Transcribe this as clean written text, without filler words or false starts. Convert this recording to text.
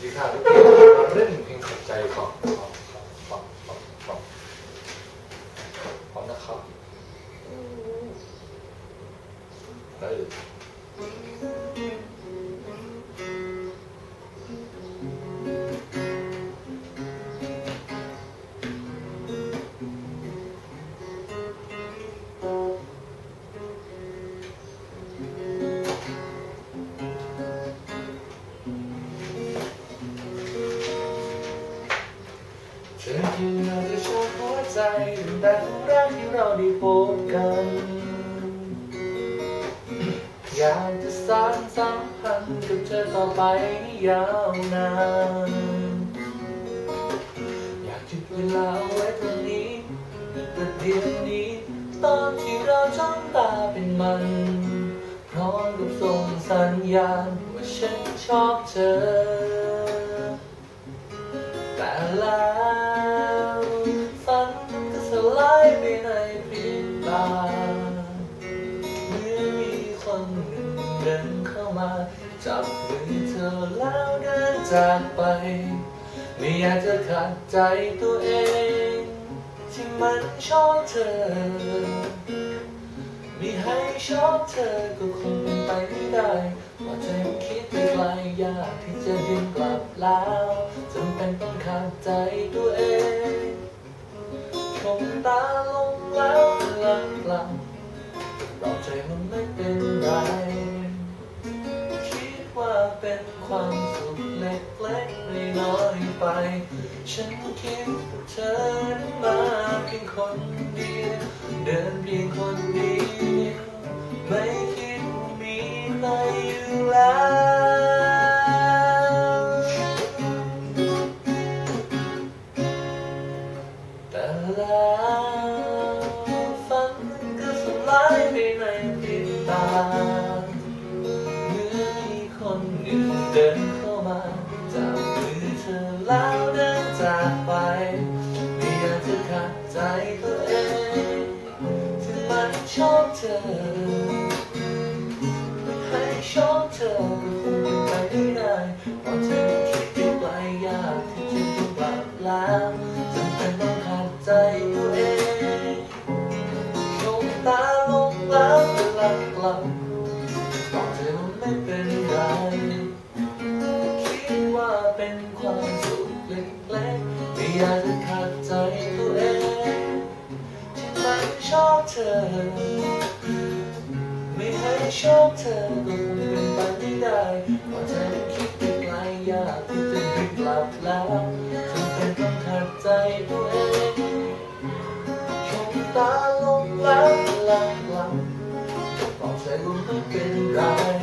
กีตาร์มาเล่นเพลงขัดใจฟังนะครับได้เลยเธอคือเราจะชอบหัวใจแต่ทุกแรกที่เราได้พบกันอยากจะสานสัมพันธ์กับเธอต่อไปให้ยาวนานอยากหยุดเวลาเอาไว้ตรงนี้แต่เดี๋ยวนี้ตอนที่เราจ้องตาเป็นมันพร้อมกับส่งสัญญาณว่าฉันชอบเธอแต่แล้วฝันก็สลายไปในพริบตาเมื่อมีคนหนึ่งเดินเข้ามาจับมือเธอแล้วเดินจากไปไม่อยากจะขัดใจตัวเองที่มันชอบเธอไม่ให้ชอบเธอก็คงเป็นไปไม่ได้ว่าใจมันคิดไปไกลยากที่จะดึงกลับแล้วจำเป็นต้องขัดใจตัวเองชมตาลงแล้วหลังหลังรอใจมันไม่เป็นไรคิดว่าเป็นความสุขเล็กๆน้อยๆไปฉันคิดว่าเธอนั้นมาเพียงคนเดียวเดินเพียงคนเดียวไม่คิดว่ามีใครอยู่แล้วแต่แล้วฝันก็สลายไปในพริบตาเมื่อมีคนหนึ่งเดินเข้ามาจับมือเธอแล้วเดินจากไปไม่อยากจะขัดใจตัวเองที่มันชอบเธอไม่ให้ชอบเธอก็คงเป็นไปไม่ได้เพราะเธอคิดไปไกลยากที่จะต้องกลับแล้วจำเป็นต้องขัดใจตัวเองชมตาลงแล้วหลับหลับบอกเธอว่าไม่เป็นไรคิดว่าเป็นความสุขเล็กๆไม่อยากจะขัดใจตัวเองที่มันชอบเธอไม่ให้ชอบเธอก็คงเป็นไปไม่ได้เพราะเธอคิดไปไกลยากที่จะดึงกลับแล้วจำเป็นต้องขัดใจตัวเองชมตาลงแล้วหลับบอกใจว่าไม่เป็นไร